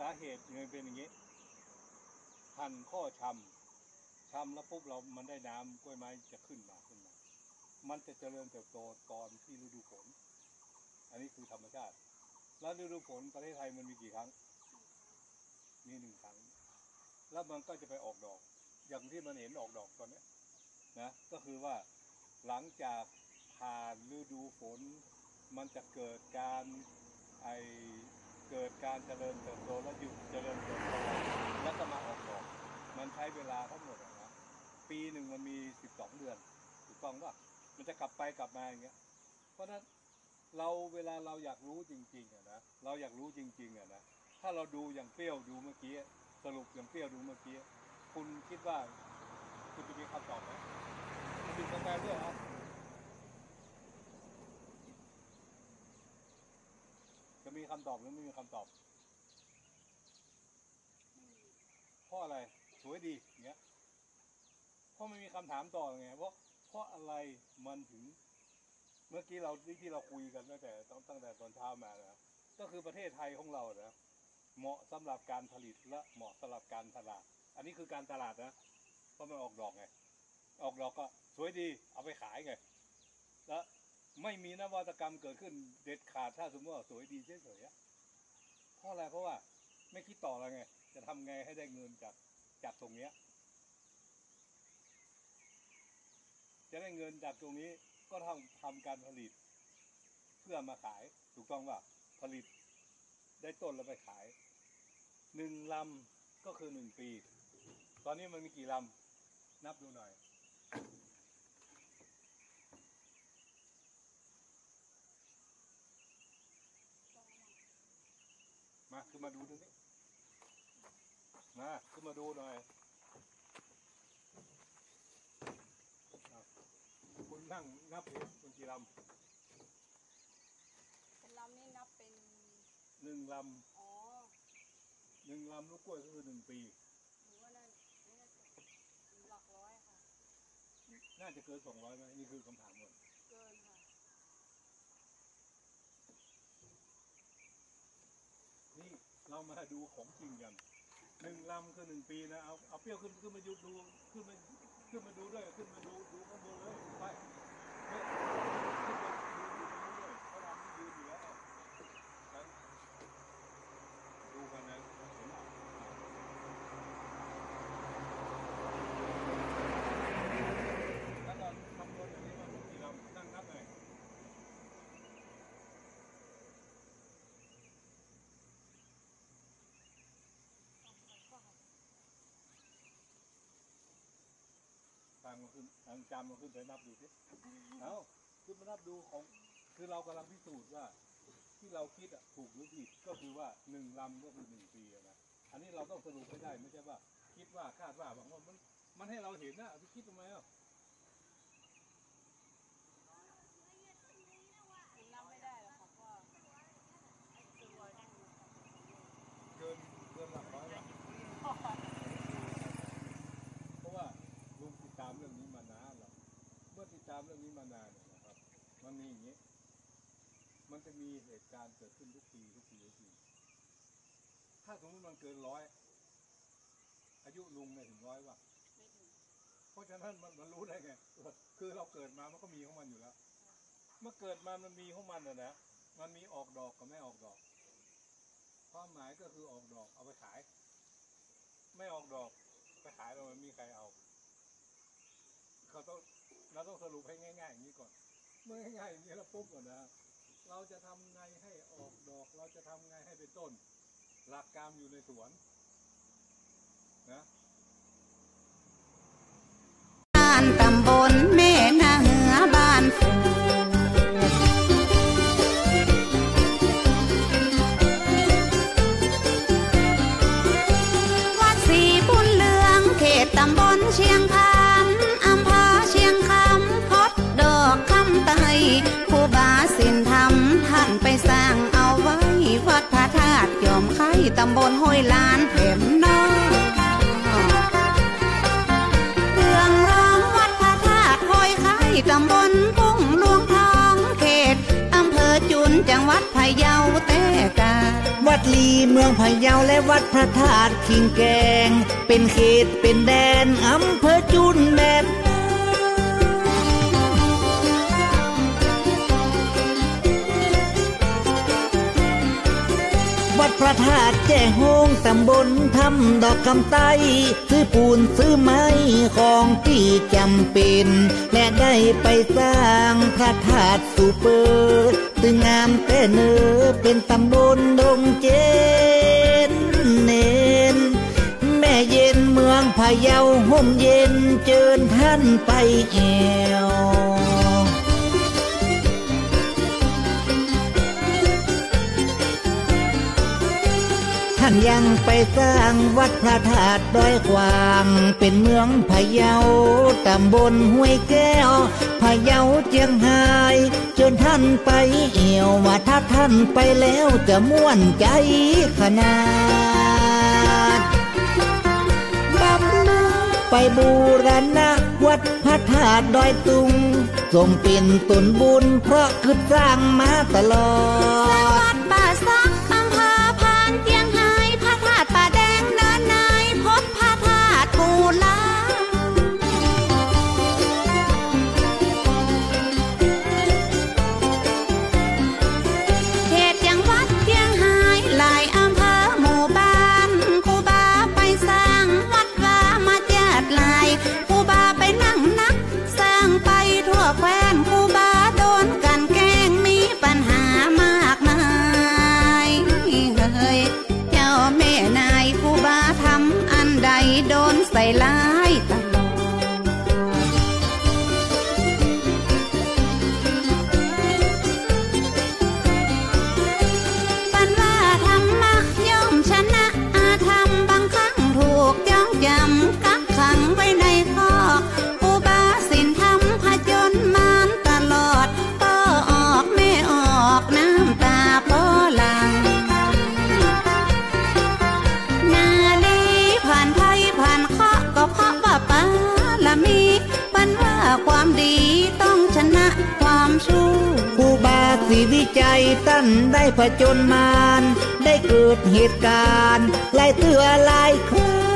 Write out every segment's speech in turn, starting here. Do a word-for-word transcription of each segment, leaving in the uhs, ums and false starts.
าเหตุยังเป็นอย่างนี้พันข้อชำชำแล้วปุ๊บเรามันได้น้ำกล้วยไม้จะขึ้นมาขึ้นมามันจะเจริญเติบโตตอนที่ฤดูฝนอันนี้คือธรรมชาติแล้วฤดูฝนประเทศไทยมันมีกี่ครั้งมีหนึ่งครั้งแล้วมันก็จะไปออกดอกอย่างที่มันเห็นออกดอกตอนนี้นะก็คือว่าหลังจากผ่านฤดูฝนมันจะเกิดการไอเกิดการเจริญเติบโตแล้วหยุดเจริญเติบโตแล้วก็มาออกดอกมันใช้เวลาทั้งหมดนะปีหนึ่งมันมีสิบสองเดือนถูกต้องป่ะมันจะกลับไปกลับมาอย่างเงี้ยเพราะนั้นเราเวลาเราอยากรู้จริงๆอ่ะนะเราอยากรู้จริงๆอ่ะนะถ้าเราดูอย่างเปรี้ยวดูเมื่อกี้สรุปอย่างเปรี้ยวดูเมื่อกี้คุณคิดว่าคุณจะมีคำตอบไหมคุณดูกาแฟด้วยเหรอจะมีคำตอบหรือไม่มีคำตอบเพราะอะไรสวยดีอย่างเงี้ยเพราะไม่มีคำถามต่อไงเพราะเพราะอะไรมันถึงเมื่อกี้เราที่เราคุยกันตั้งแต่ตั้งแต่ตอนเช้ามานะก็คือประเทศไทยของเรานะเหมาะสำหรับการผลิตและเหมาะสำหรับการตลาดอันนี้คือการตลาดนะเพราะมันออกดอกไงออกดอกก็สวยดีเอาไปขายไงแล้วไม่มีนวัตกรรมเกิดขึ้นเด็ดขาดถ้าสมมติว่าสวยดีเฉยๆเพราะอะไรเพราะว่าไม่คิดต่อแล้วไงจะทำไงให้ได้เงินจากจากตรงเนี้ยจะได้เงินจากตรงนี้ก็ทำทำการผลิตเพื่อมาขายถูกต้องว่าผลิตได้ต้นแล้วไปขายหนึ่งลำก็คือหนึ่งปีตอนนี้มันมีกี่ลำนับดูหน่อยมาขึ้นมาดูตรงนี้มาขึ้นมาดูหน่อยคุณนั่งนับเองเป็นกี่ลำเป็นลำนี่นับเป็นหนึ่งลำอ๋อหนึ่งลำลูกกล้วยก็คือหนึ่งปีหรือว่าน่าน่าจะหลักร้อยค่ะน่าจะเกินสองร้อยไหมนี่คือคำถามก่อนเกินค่ะนี่เรามาดูของจริงกันหนึ่งลำคือหนึ่งปีนะเอาเอาเปรี้ยวขึ้นขึ้นมาดูดูขึ้นมาขึ้นมาดูด้วยขึ้นมาดูดูข้างบนเลยไปเนี่ยขึ้นมาดูดูด้วยเพราะเราไม่ยืนอยู่แล้วดูกันนะแล้วก็คำนวณอย่างนี้ว่ากี่ลำนั่งนับเลยทางมาขึ้นทางจำมาขึ้นไปนับดูสิเอาขึ้นมานับดูของคือเรากำลังพิสูจน์ว่าที่เราคิดอะถูกหรือผิดก็คือว่าหนึ่งลำก็คือหนึ่งปีนะอันนี้เราต้องสรุปให้ได้ไม่ใช่ว่าคิดว่าคาดว่าบางว่ามันมันให้เราเห็นนะไปคิดทำไมอ่ะนับไม่ได้หรอกค่ะเพราะว่าเกินเกินหลักร้อยละเพราะว่าลุงติดตามเรื่องนี้มานานแล้วเมื่อติดตามเรื่องนี้มานานเนี่ยนะครับมันมีอย่างนี้มันจะมีเหตุการณ์เกิดขึ้นทุกปีทุกปีทุกปีถ้าสมมติมันเกินร้อยอายุลุงเนี่ยถึงร้อยว่ะไม่ถึงเพราะฉะนั้นมันมันรู้ได้ไงคือเราเกิดมามันก็มีของมันอยู่แล้วเมื่อเกิดมามันมีของมันนะนะมันมีออกดอกกับไม่ออกดอกความหมายก็คือออกดอกเอาไปขายไม่ออกดอกไปขายเราไม่มีใครเอาเขาต้องเราต้องสรุปให้ง่ายๆอย่างนี้ก่อนเมื่อง่ายๆอย่างนี้แล้วปุ๊บก่อนนะเราจะทำไงให้ออกดอกเราจะทำไงให้เป็นต้นหลักการอยู่ในสวนนะบ้านตำบลแม่นาเหือบ้านฝูวัดสีบุญเหลืองเขตตำบลเชียงคำอำเภอเชียงคำพบดอกคำไตครูบาสินธรรมท่านไปสร้างเอาไว้วัดพระธาตุยอมไข่ตำบลห้วยลานแถมน้องเรื่องร้องวัดพระธาตุห้วยไข่ตำบลกุ้งหลวงทองเขตอำเภอจุนจังหวัดพะเยาแต่กาวัดลีเมืององพะเยาและวัดพระธาตุขิงแกงเป็นเขตเป็นแดนอำเภอจุนแบบวัดพระธาตุแจ้โฮงตำบลทำดอกคำไต้ซื้อปูนซื้อไม้ของที่จำเป็นและได้ไปสร้างพระธาตุสุเปอร์ตึงงามแต่เนื้อเป็นตำบลดงเจนเน้นแม่เย็นเมืองพะเยาห่มเย็นเจิญท่านไปแอวท่านยังไปสร้างวัดพระธาตุดอยกวางเป็นเมืองพะเยาตำบลห้วยแก้วพะเยาเจียงไฮ้จนท่านไปเอี่ยวว่าถ้าท่านไปแล้วจะม่วนใจขนาดบำรุงไปบูรณะวัดพระธาตุดอยตุงทรงเป็นต้นบุญเพราะคือสร้างมาตลอดวัดป่าซักอำเภอพานเจียงไฮ้พระธาตุป่าแดงเนินนายพบพระธาตุภูลาเขตจังหวัดเจียงไฮ้หลายอำเภอหมู่บ้านครูบาไปสร้างวัดว่ามาจัดลายครูบาไปนั่งนักสร้างไปทั่วแคว้นครูบาโดนกันแกล้งมีปัญหามากมายเฮ้ยเจ้าแม่นายครูบาทำอันใดโดนใส่ร้ายตลอดปันว่าธรรมะย่อมชนะอาธรรมบางครั้งถูกจ้องจำกักขังไว้ในคอกครูบาศีลธรรมผจญมารตลอดพ่อออกแม่ออกน้ำตาพ่อหลังนาลีผ่านภัยผ่านเคราะห์ก็เพราะว่าปาละมีปันว่าความดีต้องชนะความชั่วครูบาศรีวิจัยตั้นได้ผจญมารได้เกิดเหตุการณ์หลายเตือหลายครั้ง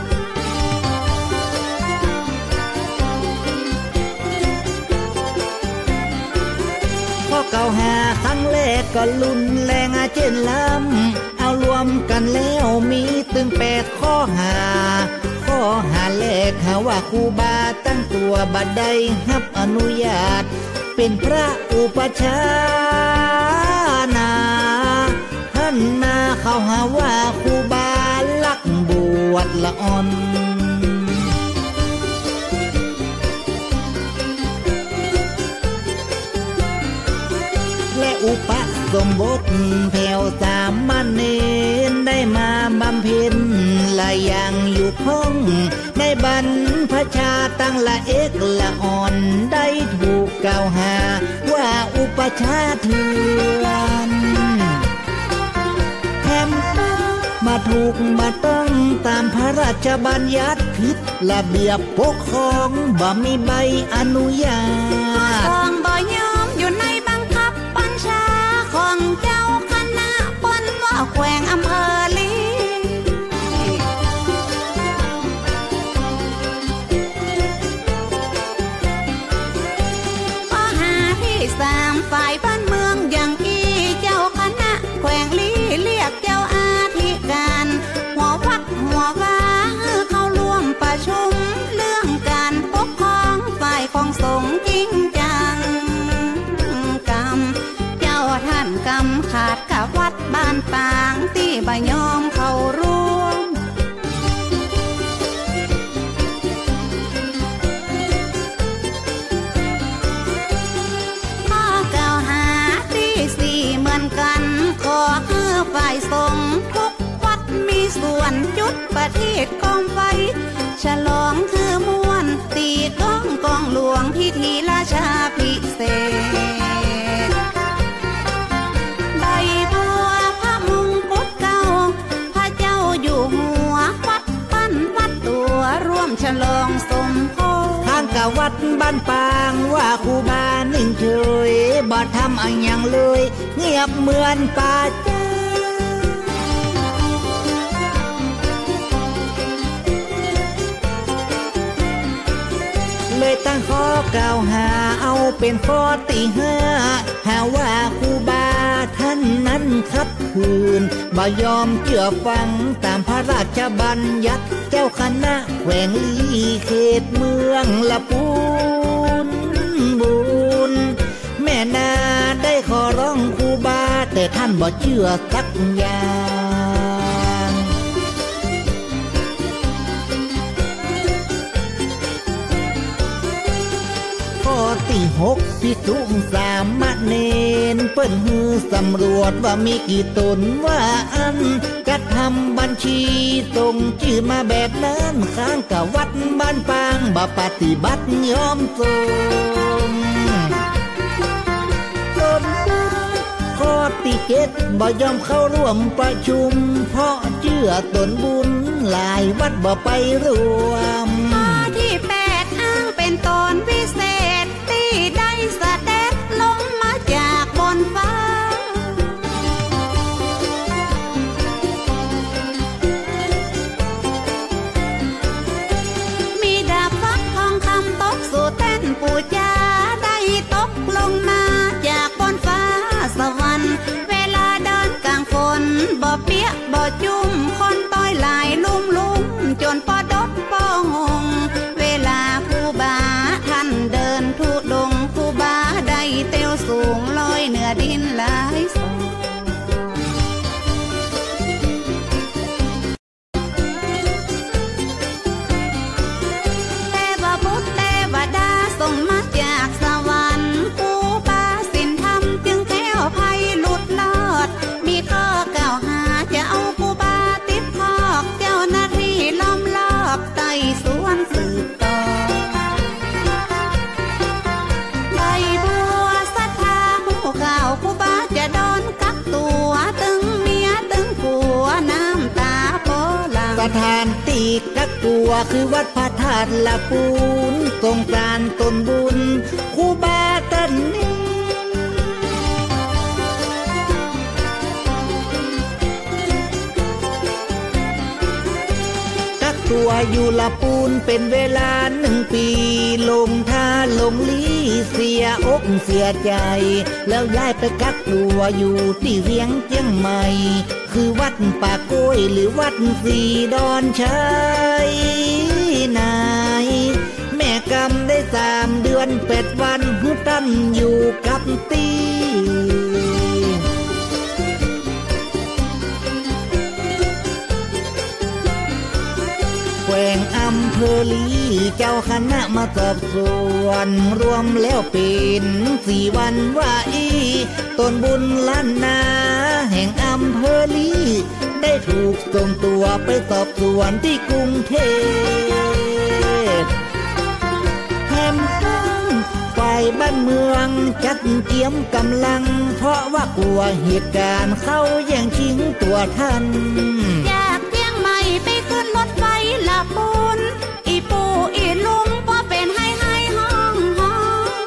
ข้อเก่าหาครั้งแรกก็รุนแรงอาเจนล้ำเอารวมกันแล้วมีตึงแปดข้อหาข้อหาแรกหาว่าครูบาตั้งตัวบัดใดรับอนุญาตเป็นพระอุปชานาท่านนาเขาหาว่าครูบาลักบวชละอ่อนและอุปสมบทแผ่วสามเณรได้มาบำเพ็ญหลายอย่างอยู่พ้องในบรรพชาตั้งละเอกละอ่อนได้ถูกกล่าวหาว่าอุปชาเถื่อนแถมมาถูกมาต้องตามพระราชบัญญัติผิดระเบียบปกครองบ่มีใบอนุญาตของบ่ยอมอยู่ในบังคับบัญชาของเจ้าคณะปนว่าแขวงอำเภอลีข้อหาที่สามฝ่ายบ้านเมืองอย่างกี้เจ้าคณะแขวงลีเรียกเจ้าอาธิการหัววัดหัววาเข้าร่วมประชุมเรื่องการปกครองฝ่ายของสงฆ์จริงจังกรรมเจ้าท่านกรรมขาดกับวัดบ้านปางที่บ่ยอมเข้าร่วมข้อกล่าวหาที่สี่เหมือนกันขอให้ฝ่ายสงฆ์ทุกวัดมีส่วนจุดประทีปกองไฟฉลองคือม่วนตีก้องกองหลวงพิธีราชาพิเศษใบบัวพระมงกุฎเก่าพระเจ้าอยู่หัววัดปั้นวัดตัวร่วมฉลองสมโภชทางกะวัดบ้านปางว่าครูบานิ่งเฉยบ่ทำอันยังเลยเงียบเหมือนป่าจ้างข้อกล่าวหาเอาเป็นข้อตีห้าหาว่าครูบาท่านนั้นขัดขืนบ่ยอมเชื่อฟังตามพระราชบัญญัติเจ้าคณะแขวงลีเขตเมืองละปูนบุญแม่นาได้ขอร้องครูบาแต่ท่านบ่เชื่อสักอย่างข้อที่หกพิสุสามเณรเปิ้นฮือสำรวจว่ามีกี่ตนว่าอันจัดทำบัญชีส่งชื่อมาแบบนั้นข้างกับวัดบ้านปางบ่ปฏิบัติยอมส่งข้อที่เจ็ดบ่ยอมเข้าร่วมประชุมเพราะเชื่อตนบุญหลายวัดบ่ไปรวมข้อที่แปดอ้างเป็นตนพิเศษที่ได้เสด็จลงมาจากบนฟ้ามีดาบฟักทองคำตกสู่เต้นปูจาได้ตกลงมาจากบนฟ้าสวรรค์เวลาเดินกลางฝนบ่เปียกบ่จุ่มคนต้อยหลายลุ่มลุ่มจนปอดดปอหงเวลาครูบาท่านเดินทุดงครูบาได้เตียวสูงลอยเหนือดินหลายสองเทวบุตรเทวดาส่งมาจากสวรรค์ครูบาสินธรรมจึงแก้วภัยหลุดลอดมีข้อกล่าวหาจะเอาครูบาติดพอกเจ้าหน้าที่ล้อมรอบไต่สวนสืบต่อใบบัวศรัทธาผู้ข่าวครูบาจะโดนกักตัวตึงเมียตึงผัวน้ำตาโปหลังสถานตีกักตัวคือวัดพระธาตุละปูนสงกรานต์ตนบุญครูบาท่านนี้กักตัวอยู่ละปูนเป็นเวลาหนึ่งปีลงท่าลงลี้เสียอกเสียใจแล้วย้ายไปกักตัวอยู่ที่เวียงเจียงใหม่คือวัดป่าโก้ยหรือวัดสีดอนชัยนายแม่กำได้สามเดือนแปดวันหูตั้นอยู่กับตีแขวงอำเภอลีเจ้าคณะมาสอบสวนรวมแล้วเป็นสี่วันว่าอีตนบุญล้านนาแห่งอำเภอลีได้ถูกส่งตัวไปสอบสวนที่กรุงเทพแฮมตันฝ่ายบ้านเมืองจัดเตรียมกำลังเพราะว่ากลัวเหตุการณ์เข้าแย่งชิงตัวท่านจากเชียงใหม่ไปขึ้นรถไฟละปูนอีปูอีลุงก็เป็นให้ให้ห้องห้อง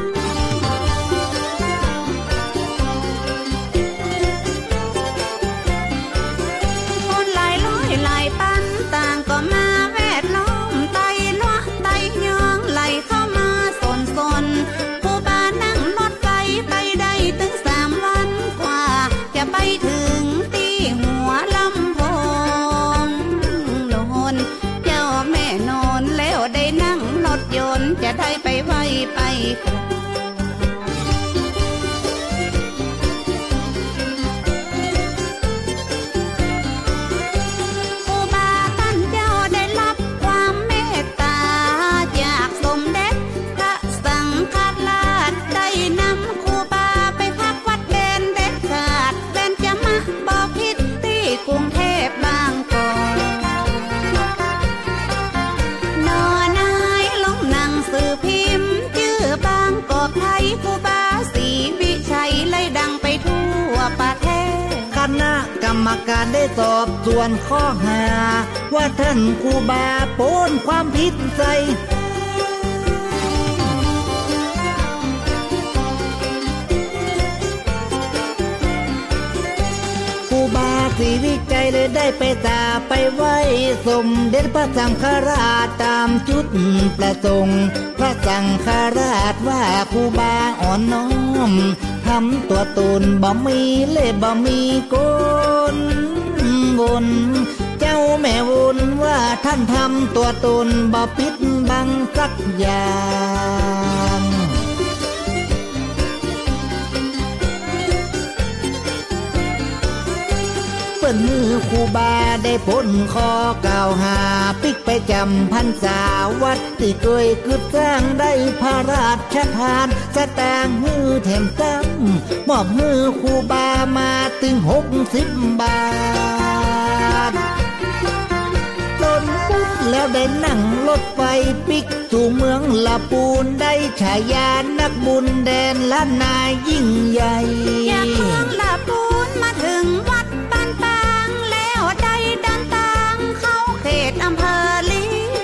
คนหลายร้อยหลายปันต่างก็มาแวดล้อมไต่ล้อไต่ยองไหลเข้ามาสนสนผู้บ้านนั่งรถไฟไปได้ถึงสามวันกว่าจะไปถึงตีหัวลำโพงโลนเจ้าแม่นอนแล้วได้นั่งรถยนต์จะได้ไปไวไปครูบาท่านเจ้าได้รับความเมตตาจากสมเด็จพระสังฆราชได้นำครูบาไปพักวัดเบญเด็ดขาดเป็นจะมาบอกคิดที่กรุงเทพบางกอกนอนายลงหนังสือพิมพ์ชื่อบางกอกไทยครูบาศรีวิชัยเลยดังไปทั่วประเทศคณะกรรมการได้สอบสวนข้อหาว่าท่านครูบาโปนความผิดใส่ ครูบาศรีวิจัยเลยได้ไปตาไปไหว้สมเด็จพระสังฆราชตามจุดประสงค์พระสังฆราชว่าครูบาอ่อนน้อมทำตัวตนบ่มีเล่บ่มีโกนวนเจ้าแม่วนว่าท่านทำตัวตนบ่ปิดบังสักอย่างเปิ้นมือครูบาได้พ้นคอกล่าวหาปิกไปจำพรรษาวัดที่เคยกึดสร้างได้พระราชทานสตางค์มือแถมตั้งมอบมือครูบามาถึงหกสิบบาทต้นปุ๊บแล้วได้นั่งรถไฟปิกสู่เมืองลาปูนได้ฉายานักบุญแดนล้านนายิ่งใหญ่จากเมืองลาปูนมาถึงวัดบ้านปางแล้วได้เดินทางเข้าเขตอำเภอลี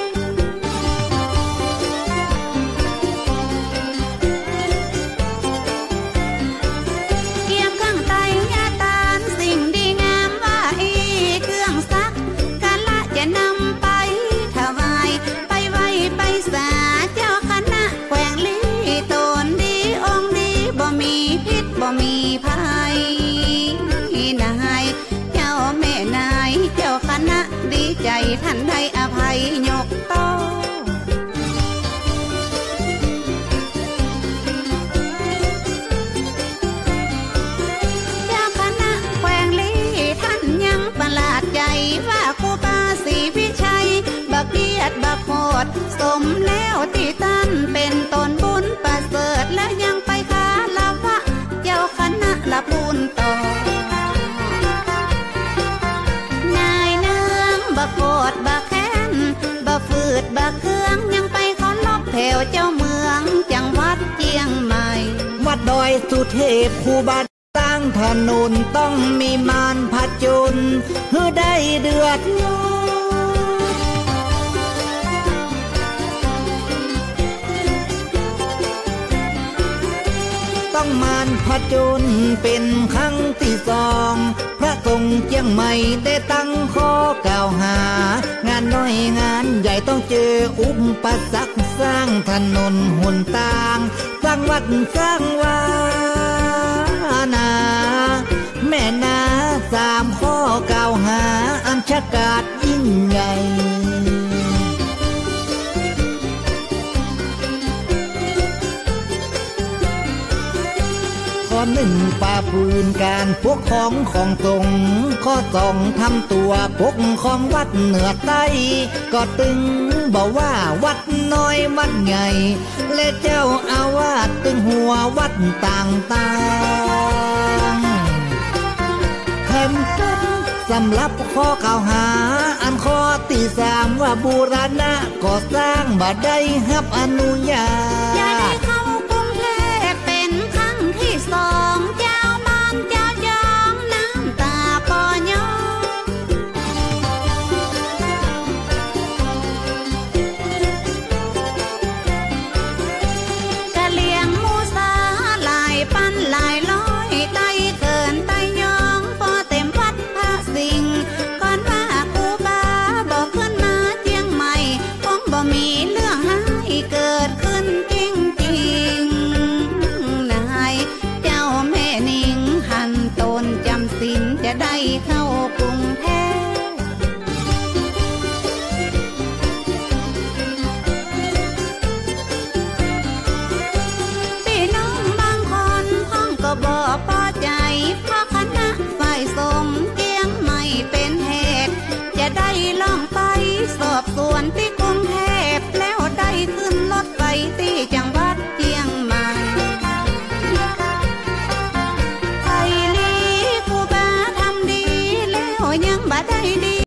เกี่ยวเครื่องไตยาตานสิ่งดีงามว่าอีเครื่องซักกะละจะนำไปถวายไปไว้ไปสาเจ้าคณะแขวงลีตนดีองค์ดีบ่มีพิษบ่มีภัยนายเจ้าแม่นายเจ้าคณะดีใจท่านให้อภัยยกโตเจ้าคณะแขวงลีท่านยังประหลาดใจว่าครูบาศรีวิชัยบักเกียรติบักโหดสมแล้วที่ท่านเป็นตนบุญประเสริฐและยังไปคาลาวะเจ้าคณะละพูนต่อนายเนืองบักโกรธบักแค้นบักฝืดบักเครื่องยังไปขอลบแถวเจ้าเมืองจังหวัดเชียงใหม่วัดดอยสุเทพครูบาสร้างถนนต้องมีมารผจญเพื่อได้เดือดร้อนต้องมารผจญเป็นครั้งที่สองพระทรงเชียงใหม่ได้ตั้งข้อกล่าวหางานน้อยงานใหญ่ต้องเจออุปสรรคสร้างถนนหนทางสร้างวัดสร้างวานาแม่นาสามข้อกล่าวหาอันชะกาจยิ่งใหญ่ข้อหนึ่งป่าปืนการพวกของของตรงข้อสองทำตัวพวกของวัดเหนือใต้ก็ตึงบอกว่าวัดน้อยวัดใหญ่และเจ้าอาวาสตึงหัววัดต่างต่างแถมตึงสำหรับข้อกล่าวหาอันข้อที่สามว่าบูรณะก่อสร้างบ่ได้รับอนุญาตสองเจ้าบ้านเจ้าจองน้ำตาปอยกะเลียงมูสาหลายปันหลาย